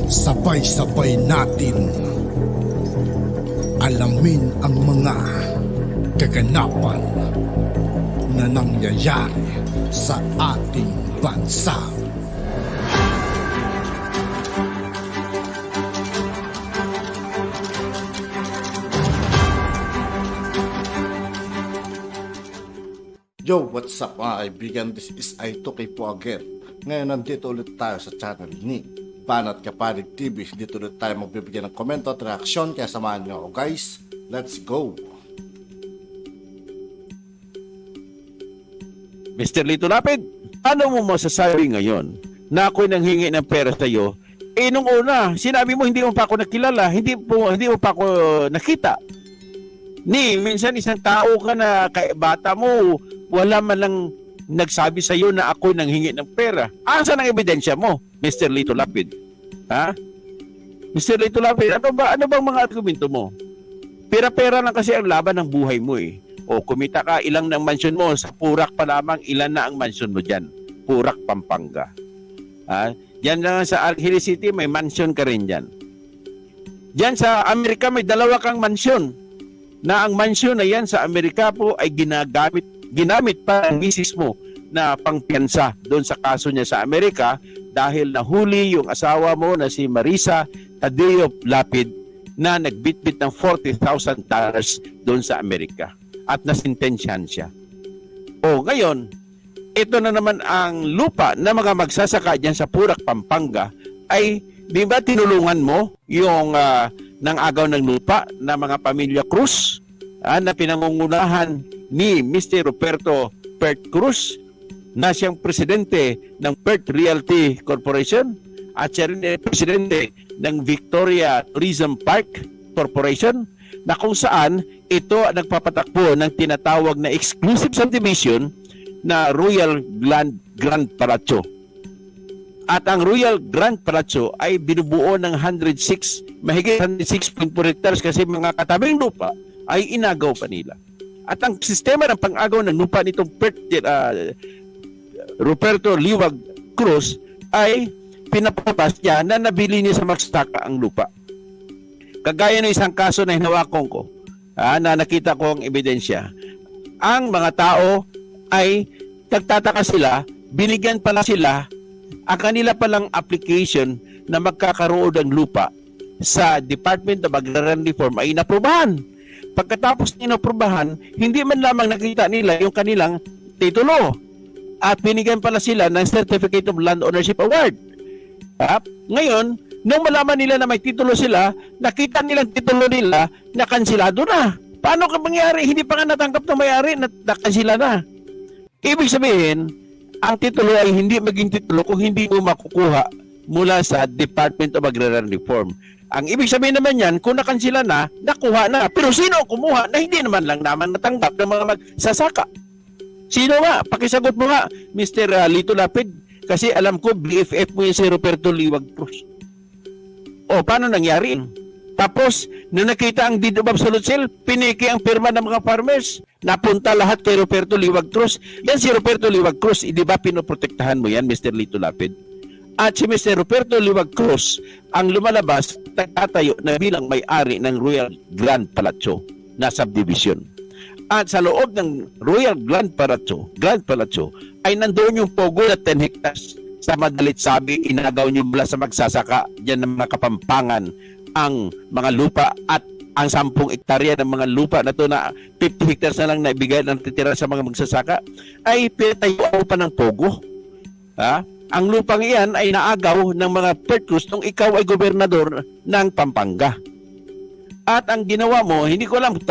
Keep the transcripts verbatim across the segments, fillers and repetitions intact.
Sabay-sabay natin alamin ang mga kaganapan na nangyayari sa ating bansa. Yo, what's up mga kaibigan? This is Aitoki po again. Ngayon nandito ulit tayo sa channel ni Banat Kapanig T V. Dito ulit tayo magbibigyan ng komento at reaksyon. Kaya samahan nyo ako guys. Let's go! Mister Lito Lapid, ano mo masasabi ngayon na ako'y nanghingi ng pera sa iyo? Eh nung una, sinabi mo hindi mo pa ako nakilala, hindi, po, hindi mo pa ako nakita. Ni, minsan isang tao ka na kay bata mo, wala man lang nagsabi sa iyo na ako'y nanghingi ng pera. Asan ang ebidensya mo, Mister Lito Lapid? Ha? Mister Lito Lapid, ano ba ano bang mga argumento mo? Pera-pera lang kasi ang laban ng buhay mo eh. O kumita ka, ilang ng mansyon mo, sa Purak pa lamang, ilan na ang mansyon mo dyan? Purak, Pampanga. Ha? Diyan lang sa Argelia City, may mansyon ka rin dyan. Diyan sa Amerika, may dalawa kang mansyon. Na ang mansyon na yan sa Amerika po ay ginagamit, ginamit pa ang misis mo na pangpiyansa doon sa kaso niya sa Amerika dahil nahuli yung asawa mo na si Marisa Tadeo Lapid na nagbitbit ng forty thousand dollars doon sa Amerika at nasintensyahan siya. O ngayon, ito na naman ang lupa na mga magsasaka dyan sa Purak, Pampanga ay di ba tinulungan mo yung uh, ng agaw ng lupa na mga pamilya Cruz uh, na pinangungunahan ni Mister Roberto Pert Cruz na siyang presidente ng Pert Realty Corporation at siya rin ay presidente ng Victoria Tourism Park Corporation na kung saan ito nagpapatakbo ng tinatawag na exclusive subdivision na Royal Grand, Grand Palazzo. At ang Royal Grand Palazzo ay binubuo ng one hundred six, mahigit one hundred six point four hectares kasi mga katabing lupa ay inagaw pa nila. At ang sistema ng pang-agaw ng lupa nitong Pert, uh, Roberto Liwag Cruz ay pinapapas niya na nabili niya sa magsasaka ang lupa. Kagaya ng isang kaso na hinawakan ko, ah, na nakita ko ang ebidensya. Ang mga tao ay nagtataka sila, binigyan pala sila ang kanila palang application na magkakaroon ng lupa sa Department of Agrarian Reform ay inaprubahan. Pagkatapos inaprubahan, hindi man lamang nakita nila yung kanilang titulo at binigyan pala sila ng Certificate of Land Ownership Award. Ah, ngayon, nung malaman nila na may titulo sila, nakita nilang titulo nila na kansilado na. Paano ka mangyari? Hindi pa nga natanggap ng may-ari, nakansila na. Ibig sabihin, ang titulo ay hindi maging titulo kung hindi mo makukuha mula sa Department of Agrarian Reform. Ang ibig sabihin naman yan, kung nakansila na, nakuha na. Pero sino kumuha na hindi naman lang naman natanggap ng mga magsasaka? Sino nga? Pakisagot mo nga, Mister Uh, Lito Lapid. Kasi alam ko, B F F mo yung si Roberto Liwag Cruz. O, paano nangyari? Tapos, nung nakita ang deed of absolute sale, piniki ang pirma ng mga farmers. Napunta lahat kay Roberto Liwag Cruz. Yan si Roberto Liwag Cruz, di ba pinoprotektahan mo yan, Mister Lito Lapid? At si Mister Roberto Liwag Cruz ang lumalabas, tatayo na bilang may-ari ng Royal Grand Palazzo na subdivision. At sa loob ng Royal Grand Palazzo, Grand Palazzo, ay nandoon yung pogo na ten hectares. Sa madalit sabi, inagaw niyo mula sa magsasaka dyan ng mga Kapampangan ang mga lupa at ang sampung ektarya ng mga lupa na to na fifty hectares na lang na ibigay ng titira sa mga magsasaka ay pinatayo pa ng pogo. Ha? Ang lupang iyan ay naagaw ng mga Pert Cruz nung ikaw ay gobernador ng Pampanga. At ang ginawa mo, hindi ko alam,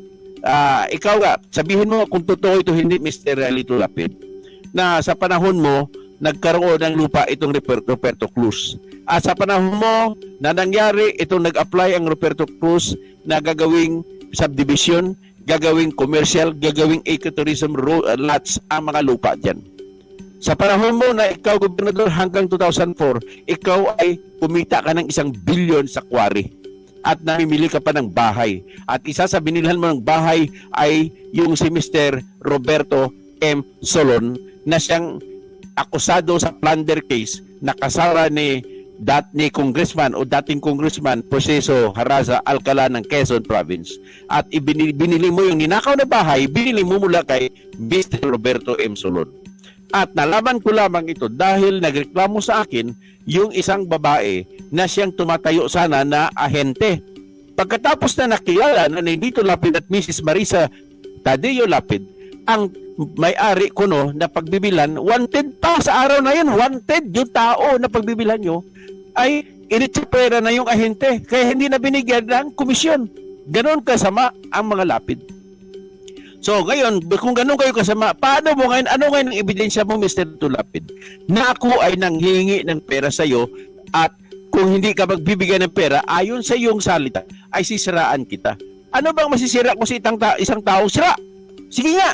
uh, ikaw nga, sabihin mo kung totoo ito hindi, Mister Lito Lapid, na sa panahon mo, nagkaroon ng lupa itong Roberto Cruz. At sa panahon mo na nangyari, itong nag-apply ang Roberto Cruz na gagawing subdivision, gagawing commercial, gagawing ecotourism lots ang mga lupa dyan. Sa panahon mo na ikaw, gobernador, hanggang two thousand four, ikaw ay kumita ka ng isang bilyon sa quarry at namimili ka pa ng bahay. At isa sa binilhan mo ng bahay ay yung si Mister Roberto M. Solon na siyang akusado sa plunder case na kasara ni dat ni congressman o dating congressman Proceso Haraza Alcala ng Quezon Province. At ibinili, binili mo yung ninakaw na bahay, binili mo mula kay Mister Roberto M. Solon. At nalaman ko lamang ito dahil nagreklamo sa akin yung isang babae na siyang tumatayo sana na ahente. Pagkatapos na nakilala na ni Lito Lapid at Missus Marisa Tadeo Lapid, ang may-ari ko no na pagbibilan, wanted pa sa araw na yun, wanted yung tao na pagbibilan nyo, ay initsipera na yung ahente, kaya hindi na binigyan ng komisyon. Ganon kasama ang mga Lapid. So ngayon, kung ganon kayo kasama, paano mo ngayon, ano ngayon ang ebidensya mo, Mister Lito Lapid, na ako ay nanghihingi ng pera sa iyo at kung hindi ka magbibigay ng pera, ayon sa iyong salita, ay sisiraan kita. Ano bang masisira ko sa isang, ta- isang tao? Sira! Sige nga!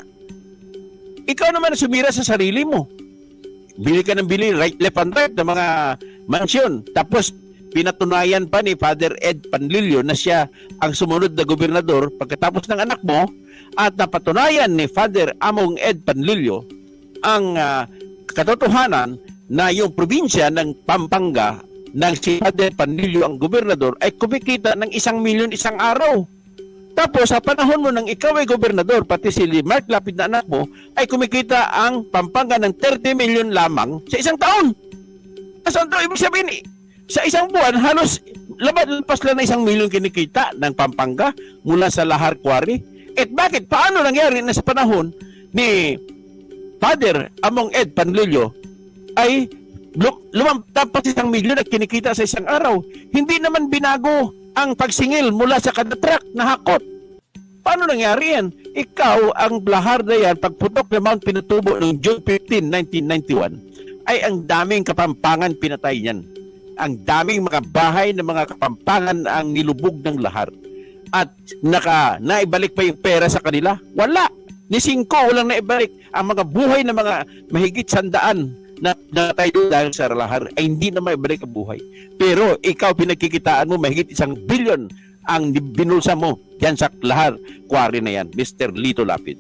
Ikaw naman na sumira sa sarili mo. Bili ka ng bili, right, left, and right ng mga mansyon. Tapos, pinatunayan pa ni Father Ed Panlilio na siya ang sumunod na gobernador pagkatapos ng anak mo at napatunayan ni Father Among Ed Panlilio ang uh, katotohanan na yung probinsya ng Pampanga ng si Father Panlilio ang gobernador ay kumikita ng isang milyon isang araw. Tapos sa panahon mo nang ikaw ay gobernador, pati si Mark Lapid na anak mo, ay kumikita ang Pampanga ng thirty million lamang sa isang taon. Saan ito ibig sabihin? Sa isang buwan, halos labas lang na isang milyon kinikita ng Pampanga mula sa Lahar Quarry. At bakit? Paano nangyari na sa panahon ni Father Among Ed Panlilio ay lumampas isang milyon at kinikita sa isang araw? Hindi naman binago ang pagsingil mula sa kada truck na hakot. Paano nangyari yan? Ikaw, ang Lahar na yan, pagputok ng Mount Pinatubo noong June fifteenth, nineteen ninety-one, ay ang daming Kapampangan pinatay niyan. Ang daming mga bahay ng mga Kapampangan ang nilubog ng Lahar. At naka, naibalik pa yung pera sa kanila? Wala. Ni Singko, walang naibalik. Ang mga buhay ng mga mahigit sandaan na natayo dahil sa Lahar ay hindi na maibalik ang buhay. Pero ikaw, pinagkikitaan mo mahigit isang bilyon ang binulsa mo yan sa Lahar Quarry na yan, Mister Lito Lapid.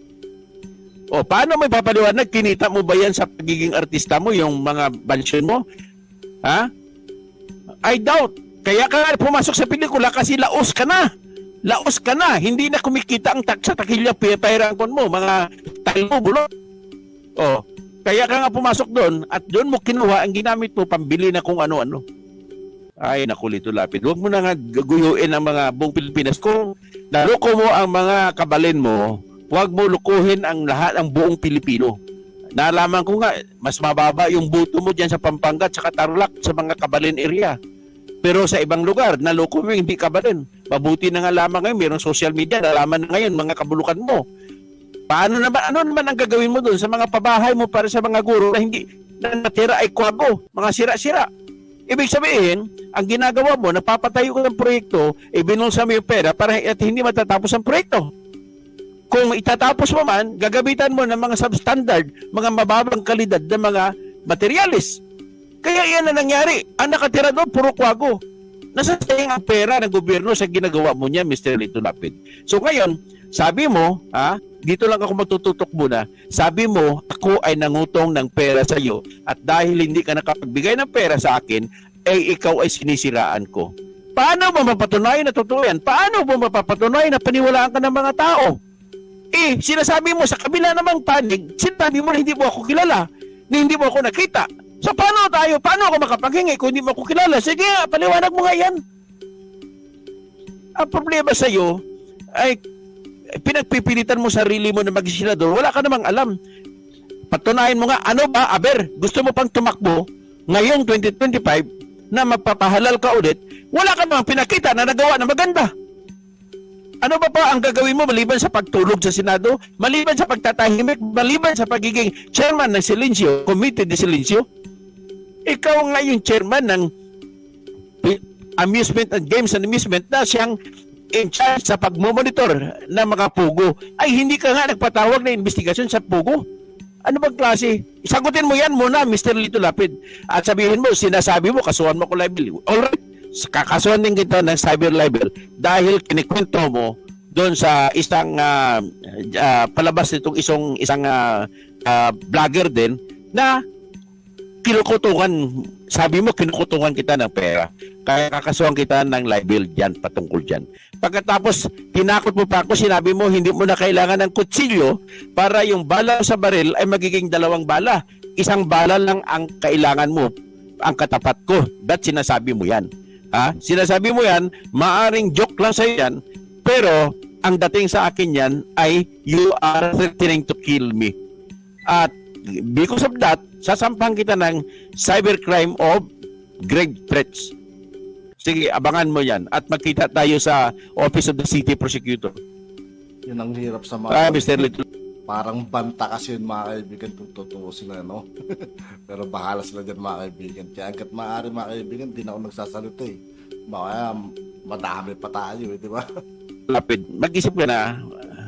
O paano mo ipapaliwanag? Kinita mo ba yan sa pagiging artista mo, yung mga bansyon mo? Ha? I doubt. Kaya ka pumasok sa pelikula kasi laos ka na. Laos ka na. Hindi na kumikita ang tak sa takilya pahirangkon mo, mga tayo mo, bulot. O, kaya ka nga pumasok doon at doon mo kinuha ang ginamit mo pambili na kung ano-ano. Ay, naku, Lito Lapid. Huwag mo na nga gaguyuin ang mga buong Pilipinas. Kung naluko mo ang mga kabalin mo, huwag mo lukuhin ang lahat ng buong Pilipino. Nalaman ko nga, mas mababa yung buto mo dyan sa Pampanga at sa Tarlac sa mga kabalin area. Pero sa ibang lugar, naluko mo hindi kabalin. Mabuti na nga lamang ngayon, mayroong social media, nalaman na ngayon mga kabulukan mo. Paano naman, ano naman ang gagawin mo doon sa mga pabahay mo para sa mga guro na hindi na natira ay kwago, mga sira-sira? Ibig sabihin, ang ginagawa mo, napapatayo ko ng proyekto, ibinulsa mo yung pera para at hindi matatapos ang proyekto. Kung itatapos mo man, gagamitan mo ng mga substandard, mga mababang kalidad na mga materialis. Kaya yan na nangyari. Ang nakatira doon, puro kwago. Nasasayang ang pera ng gobyerno sa ginagawa mo niya, Mister Lito Lapid. So ngayon, sabi mo, ha, dito lang ako matututok muna, sabi mo, ako ay nangutong ng pera sa iyo at dahil hindi ka nakapagbigay ng pera sa akin, ay ikaw ay sinisiraan ko. Paano mo mapatunayan na totoo yan? Paano mo mapapatunayan na paniwalaan ka ng mga tao? Eh, sinasabi mo sa kabila namang panig, sinasabi mo na hindi mo ako kilala, na hindi mo ako nakita. So paano tayo, paano ako makapaghingi kung hindi mo ako kilala? Sige, paliwanag mo nga yan. Ang problema sa iyo ay pinagpipilitan mo sarili mo na maging senador, wala ka namang alam. Patunayan mo nga, ano ba, Aber, gusto mo pang tumakbo ngayong twenty twenty-five na mapapahalal ka ulit, wala ka namang pinakita na nagawa na maganda. Ano ba pa ang gagawin mo maliban sa pagtulog sa Senado, maliban sa pagtatahimik, maliban sa pagiging chairman ng Silencio, Committee de Silencio? Ikaw nga yung chairman ng Amusement and Games and Amusement na siyang in charge sa pagmomonitor ng mga pugo. Ay, hindi ka nga nagpatawag na investigasyon sa pugo. Ano bang klase? Sagutin mo yan muna, Mister Lito Lapid. At sabihin mo, sinasabi mo, kasuhan mo ko libel. Alright, kakasuhan din kita ng cyber libel dahil kinikwento mo doon sa isang uh, uh, palabas nitong isang, isang uh, uh, vlogger din na kinukutungan, sabi mo kinukutungan kita ng pera. Kaya kakasuhan kita ng libel dyan, patungkol dyan. Pagkatapos, tinakot mo pa ako, sinabi mo hindi mo na kailangan ng kutsilyo para yung bala sa baril ay magiging dalawang bala. Isang bala lang ang kailangan mo, ang katapat ko. Ba't sinasabi mo yan? Ha? Sinasabi mo yan, maaring joke lang sa'yo yan, pero ang dating sa akin yan ay you are threatening to kill me. At because of that, sasampang kita ng cybercrime of grave threats. Sige, abangan mo yan. At magkita tayo sa Office of the City Prosecutor. Yun ang hirap sa mga... Ah, Mister Little. Parang banta kasi yun, mga kaibigan, kung totoo sila, no? Pero bahala sila dyan, mga kaibigan. Kaya hanggat maaari, mga kaibigan, di na ako nagsasalita eh. Baka madami pa tayo, eh, di ba? Lapid, mag-isip ka na.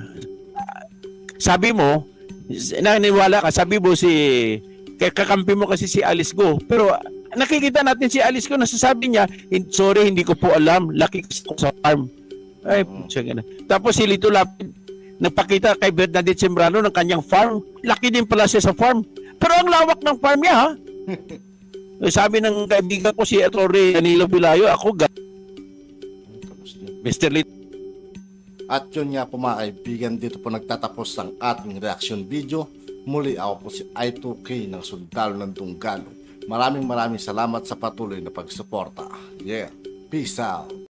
Sabi mo, naniniwala ka, sabi mo si... kakampi mo kasi si Alice Go. Pero nakikita natin si Alice Go, nasasabi niya, sorry, hindi ko po alam. Laki kasi ko sa farm. Ay, putya na. Tapos si Lito Lapid, nagpakita kay Bernadette Sembrano ng kanyang farm. Laki din pala siya sa farm. Pero ang lawak ng farm niya, ha? Sabi ng kaibigan ko si Atty. Danilo Pilayo, ako ga... Mister Lito. At yun nga po, mga kaibigan, dito po nagtatapos ang ating reaction video. Muli ako po si I two K ng Sundalo ng Tunggalo. Maraming maraming salamat sa patuloy na pagsuporta. Yeah, peace out.